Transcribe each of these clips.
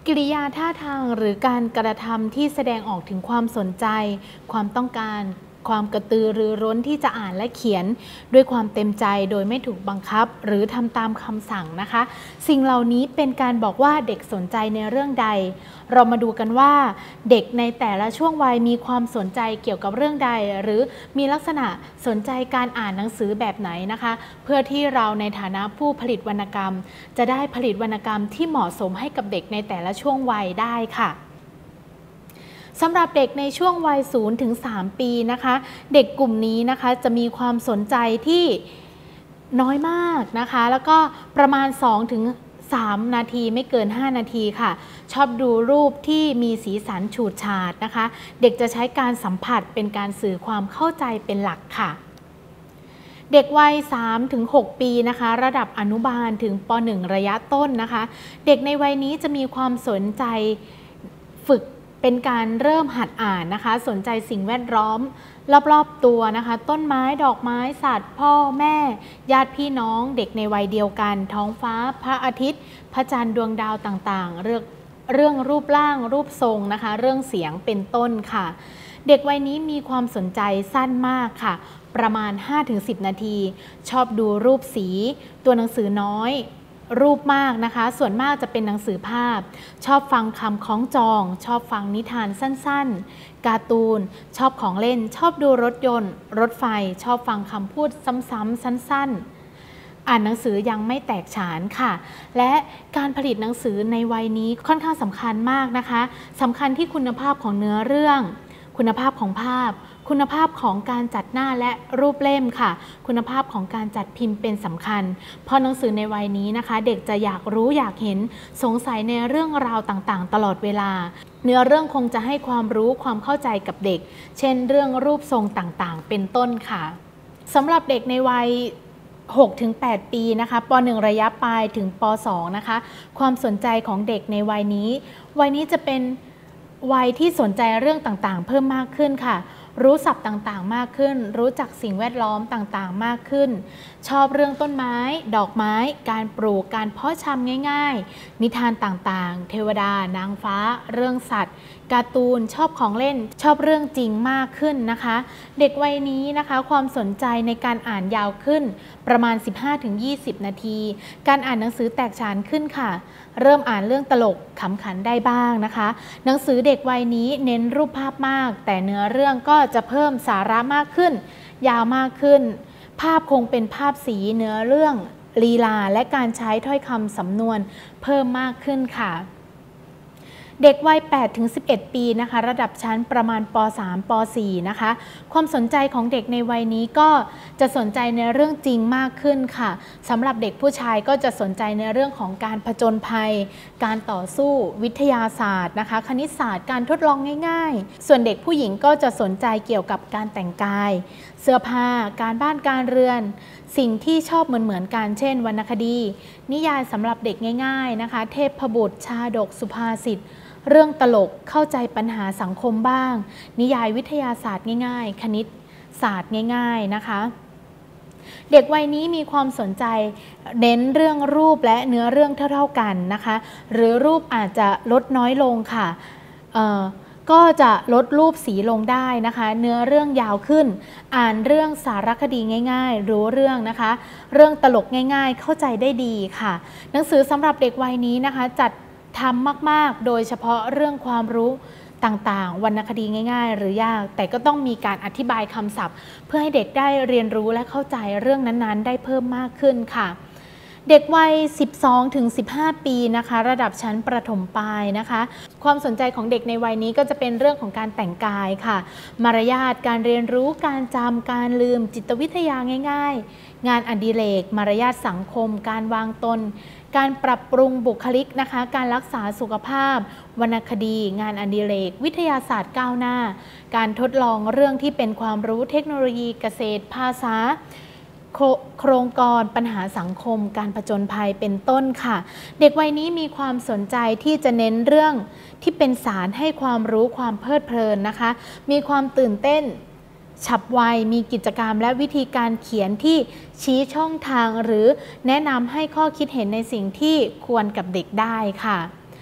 กิริยาท่าทางหรือการกระทำที่แสดงออกถึงความสนใจความต้องการความกระตือรือร้นที่จะอ่านและเขียนด้วยความเต็มใจโดยไม่ถูกบังคับหรือทำตามคำสั่งนะคะสิ่งเหล่านี้เป็นการบอกว่าเด็กสนใจในเรื่องใดเรามาดูกันว่าเด็กในแต่ละช่วงวัยมีความสนใจเกี่ยวกับเรื่องใดหรือมีลักษณะสนใจการอ่านหนังสือแบบไหนนะคะเพื่อที่เราในฐานะผู้ผลิตวรรณกรรมจะได้ผลิตวรรณกรรมที่เหมาะสมให้กับเด็กในแต่ละช่วงวัยได้ค่ะสำหรับเด็กในช่วงวัย0 ถึง 3 ปีนะคะเด็กกลุ่มนี้นะคะจะมีความสนใจที่น้อยมากนะคะแล้วก็ประมาณ2 ถึง 3 นาทีไม่เกิน5 นาทีค่ะชอบดูรูปที่มีสีสันฉูดฉาดนะคะเด็กจะใช้การสัมผัสเป็นการสื่อความเข้าใจเป็นหลักค่ะเด็กวัย3 ถึง 6 ปีนะคะระดับอนุบาลถึงป .1 ระยะต้นนะคะเด็กในวัยนี้จะมีความสนใจฝึกเป็นการเริ่มหัดอ่านนะคะสนใจสิ่งแวดล้อมรอบๆตัวนะคะต้นไม้ดอกไม้สัตว์พ่อแม่ญาติพี่น้องเด็กในวัยเดียวกันท้องฟ้าพระอาทิตย์พระจันทร์ดวงดาวต่างๆเรื่องรูปร่างรูปทรงนะคะเรื่องเสียงเป็นต้นค่ะเด็กวัยนี้มีความสนใจสั้นมากค่ะประมาณ 5-10 นาทีชอบดูรูปสีตัวหนังสือน้อยรูปมากนะคะส่วนมากจะเป็นหนังสือภาพชอบฟังคำคล้องจองชอบฟังนิทานสั้นๆการ์ตูนชอบของเล่นชอบดูรถยนต์รถไฟชอบฟังคำพูดซ้ำๆสั้นๆอ่านหนังสือยังไม่แตกฉานค่ะและการผลิตหนังสือในวัยนี้ค่อนข้างสำคัญมากนะคะสำคัญที่คุณภาพของเนื้อเรื่องคุณภาพของภาพคุณภาพของการจัดหน้าและรูปเล่มค่ะคุณภาพของการจัดพิมพ์เป็นสำคัญเพราะหนังสือในวัยนี้นะคะเด็กจะอยากรู้อยากเห็นสงสัยในเรื่องราวต่างๆตลอดเวลาเนื้อเรื่องคงจะให้ความรู้ความเข้าใจกับเด็กเช่นเรื่องรูปทรงต่างๆเป็นต้นค่ะสำหรับเด็กในวัย6-8 ปีนะคะป .1 ระยะปลายถึงป .2 นะคะความสนใจของเด็กในวัยนี้จะเป็นวัยที่สนใจเรื่องต่างๆเพิ่มมากขึ้นค่ะรู้ศัพท์ต่างๆมากขึ้นรู้จักสิ่งแวดล้อมต่างๆมากขึ้นชอบเรื่องต้นไม้ดอกไม้การปลูกการเพาะชำง่ายๆนิทานต่างๆเทวดานางฟ้าเรื่องสัตว์การ์ตูนชอบของเล่นชอบเรื่องจริงมากขึ้นนะคะเด็กวัยนี้นะคะความสนใจในการอ่านยาวขึ้นประมาณ 15-20 นาทีการอ่านหนังสือแตกฉานขึ้นค่ะเริ่มอ่านเรื่องตลกขำขันได้บ้างนะคะหนังสือเด็กวัยนี้เน้นรูปภาพมากแต่เนื้อเรื่องก็จะเพิ่มสาระมากขึ้นยาวมากขึ้นภาพคงเป็นภาพสีเนื้อเรื่องลีลาและการใช้ถ้อยคำสำนวนเพิ่มมากขึ้นค่ะเด็กวัย 8-11 ปีนะคะระดับชั้นประมาณป .3 ป .4 นะคะความสนใจของเด็กในวัยนี้ก็จะสนใจในเรื่องจริงมากขึ้นค่ะสำหรับเด็กผู้ชายก็จะสนใจในเรื่องของการผจญภัยการต่อสู้วิทยาศาสตร์นะคะคณิตศาสตร์การทดลองง่ายๆส่วนเด็กผู้หญิงก็จะสนใจเกี่ยวกับการแต่งกายเสื้อผ้าการบ้านการเรือนสิ่งที่ชอบเหมือนกันเช่นวรรณคดีนิยายสำหรับเด็กง่ายๆนะคะเทพบุตรชาดกสุภาษิตเรื่องตลกเข้าใจปัญหาสังคมบ้างนิยายวิทยาศาสตร์ง่ายๆคณิตศาสตร์ง่ายๆนะคะเด็กวัยนี้มีความสนใจเน้นเรื่องรูปและเนื้อเรื่องเท่าๆกันนะคะหรือรูปอาจจะลดน้อยลงค่ะก็จะลดรูปสีลงได้นะคะเนื้อเรื่องยาวขึ้นอ่านเรื่องสารคดีง่ายๆรู้เรื่องนะคะเรื่องตลกง่ายๆเข้าใจได้ดีค่ะหนังสือสำหรับเด็กวัยนี้นะคะจัดทำมากๆโดยเฉพาะเรื่องความรู้ต่างๆวรรณคดีง่ายๆหรือยากแต่ก็ต้องมีการอธิบายคำศัพท์เพื่อให้เด็กได้เรียนรู้และเข้าใจเรื่องนั้นๆได้เพิ่มมากขึ้นค่ะเด็กวัย 12-15 ปีนะคะระดับชั้นประถมปลายนะคะความสนใจของเด็กในวัยนี้ก็จะเป็นเรื่องของการแต่งกายค่ะมารยาทการเรียนรู้การจำการลืมจิตวิทยาง่ายๆงานอดิเรกมารยาทสังคมการวางตนการปรับปรุงบุคลิกนะคะการรักษาสุขภาพวรรณคดีงานอดิเรกวิทยาศาสตร์ก้าวหน้าการทดลองเรื่องที่เป็นความรู้เทคโนโลยีเกษตรภาษาโครงการปัญหาสังคมการผจญภัยเป็นต้นค่ะเด็กวัยนี้มีความสนใจที่จะเน้นเรื่องที่เป็นสารให้ความรู้ความเพลิดเพลินนะคะมีความตื่นเต้นฉับไวมีกิจกรรมและวิธีการเขียนที่ชี้ช่องทางหรือแนะนำให้ข้อคิดเห็นในสิ่งที่ควรกับเด็กได้ค่ะ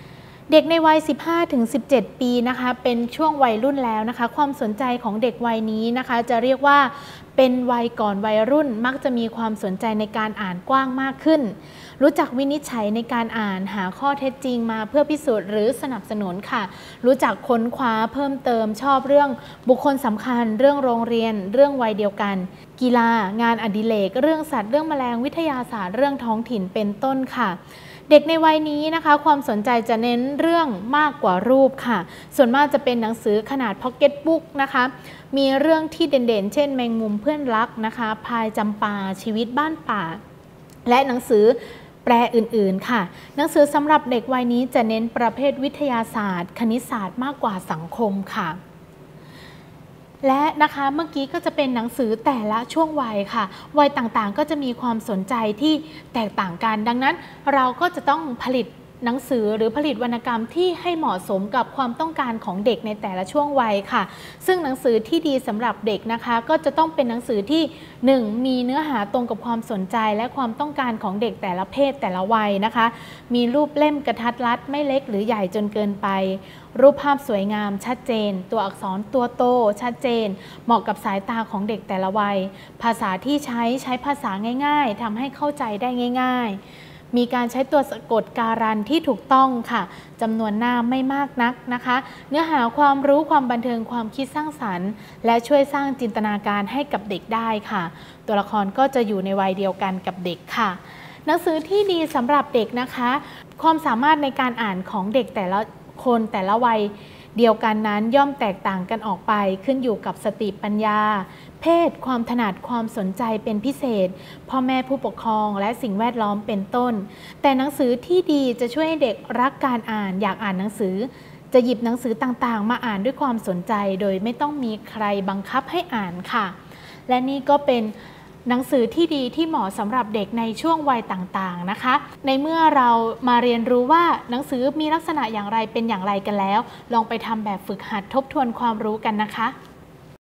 เด็กในวัย 15-17 ปีนะคะเป็นช่วงวัยรุ่นแล้วนะคะความสนใจของเด็กวัยนี้นะคะจะเรียกว่าเป็นวัยก่อนวัยรุ่นมักจะมีความสนใจในการอ่านกว้างมากขึ้นรู้จักวินิจฉัยในการอ่านหาข้อเท็จจริงมาเพื่อพิสูจน์หรือสนับสนุนค่ะรู้จักค้นคว้าเพิ่มเติมชอบเรื่องบุคคลสำคัญเรื่องโรงเรียนเรื่องวัยเดียวกันกีฬางานอดิเรกเรื่องสัตว์เรื่องแมลงวิทยาศาสตร์เรื่องท้องถิ่นเป็นต้นค่ะเด็กในวัยนี้นะคะความสนใจจะเน้นเรื่องมากกว่ารูปค่ะส่วนมากจะเป็นหนังสือขนาดพ็อกเก็ตบุ๊กนะคะมีเรื่องที่เด่นๆเช่นแมงมุมเพื่อนรักนะคะพายจำปาชีวิตบ้านป่าและหนังสือแปลอื่นๆค่ะหนังสือสำหรับเด็กวัยนี้จะเน้นประเภทวิทยาศาสตร์คณิตศาสตร์มากกว่าสังคมค่ะและนะคะเมื่อกี้ก็จะเป็นหนังสือแต่ละช่วงวัยค่ะวัยต่างๆก็จะมีความสนใจที่แตกต่างกันดังนั้นเราก็จะต้องผลิตหนังสือหรือผลิตวรรณกรรมที่ให้เหมาะสมกับความต้องการของเด็กในแต่ละช่วงวัยค่ะซึ่งหนังสือที่ดีสำหรับเด็กนะคะก็จะต้องเป็นหนังสือที่1มีเนื้อหาตรงกับความสนใจและความต้องการของเด็กแต่ละเพศแต่ละวัยนะคะมีรูปเล่มกระทัดรัดไม่เล็กหรือใหญ่จนเกินไปรูปภาพสวยงามชัดเจนตัวอักษรตัวโตชัดเจนเหมาะกับสายตาของเด็กแต่ละวัยภาษาที่ใช้ภาษาง่ายๆทำให้เข้าใจได้ง่ายๆมีการใช้ตัวสะกดการันที่ถูกต้องค่ะจำนวนหน้าไม่มากนักนะคะเนื้อหาความรู้ความบันเทิงความคิดสร้างสรรค์และช่วยสร้างจินตนาการให้กับเด็กได้ค่ะตัวละครก็จะอยู่ในวัยเดียวกันกับเด็กค่ะหนังสือที่ดีสำหรับเด็กนะคะความสามารถในการอ่านของเด็กแต่ละคนแต่ละวัยเดียวกันนั้นย่อมแตกต่างกันออกไปขึ้นอยู่กับสติปัญญาเพศความถนัดความสนใจเป็นพิเศษพ่อแม่ผู้ปกครองและสิ่งแวดล้อมเป็นต้นแต่หนังสือที่ดีจะช่วยให้เด็กรักการอ่านอยากอ่านหนังสือจะหยิบหนังสือต่างๆมาอ่านด้วยความสนใจโดยไม่ต้องมีใครบังคับให้อ่านค่ะและนี่ก็เป็นหนังสือที่ดีที่เหมาะสำหรับเด็กในช่วงวัยต่างๆนะคะในเมื่อเรามาเรียนรู้ว่าหนังสือมีลักษณะอย่างไรเป็นอย่างไรกันแล้วลองไปทำแบบฝึกหัดทบทวนความรู้กันนะคะ